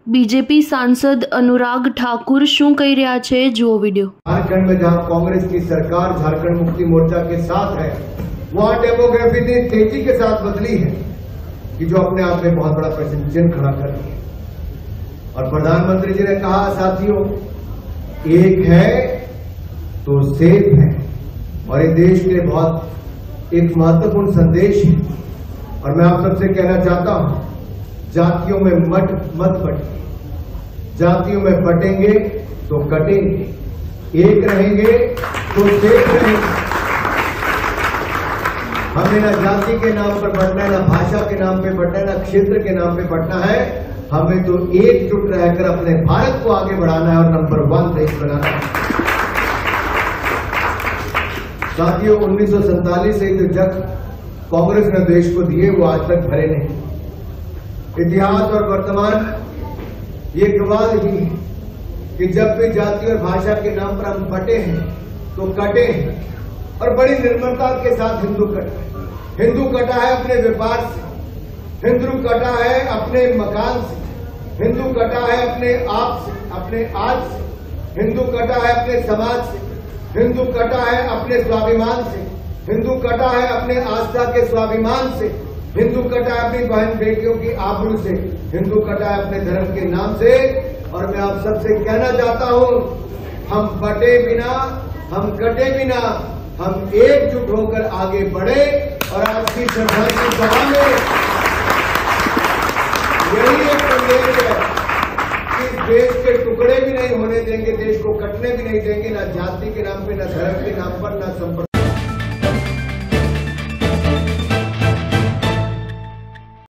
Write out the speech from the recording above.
BJP सांसद अनुराग ठाकुर શું કહી રહ્યા છે જુઓ वीडियो। झारखंड में जहां कांग्रेस की सरकार झारखंड मुक्ति मोर्चा के साथ है, वहां डेमोग्राफी ने तेजी के साथ बदली है कि जो अपने आप में बहुत बड़ा प्रश्न चिन्ह खड़ा कर रही है। और प्रधानमंत्री जी ने कहा, साथियों, एक है तो सेफ है, और ये देश के लिए बहुत एक महत्वपूर्ण संदेश है। और मैं आप सबसे कहना चाहता हूं, जातियों में मत बटिए, जातियों में बटेंगे तो कटेंगे, एक रहेंगे तो सेफ रहेंगे। हमें ना जाति के नाम पर बटना है, ना भाषा के नाम पे बटना है, ना क्षेत्र के नाम पे बटना है। हमें तो एकजुट रहकर अपने भारत को आगे बढ़ाना है और नंबर 1 देश बनाना है। साथियों, 1947 से जो जग कांग्रेस ने देश को दिए, वो आज तक भरे नहीं। इतिहास और वर्तमान ये गवाह ही है कि जब भी जाति और भाषा के नाम पर हम बटे हैं तो कटे हैं, और बड़ी निर्मलता के साथ हिंदू कटा। हिंदू कटा है अपने व्यापार से, हिंदू कटा है अपने मकान से, हिंदू कटा है अपने आप से, अपने आज से, हिंदू कटा है अपने समाज से, हिंदू कटा है अपने स्वाभिमान से, हिंदू कटा है अपने आस्था के स्वाभिमान से, हिंदू कटा है अपनी बहन बेटियों की आबरू से, हिंदू कटा है अपने धर्म के नाम से। और मैं आप सबसे कहना चाहता हूं, हम बटे बिना, हम कटे बिना, हम एकजुट होकर आगे बढ़े। और आज की श्रद्धांजलि सभा में यही एक संदेश है कि देश के टुकड़े भी नहीं होने देंगे, देश को कटने भी नहीं देंगे, ना जाति के नाम पे, ना धर्म के नाम पर, ना संप्रदाय।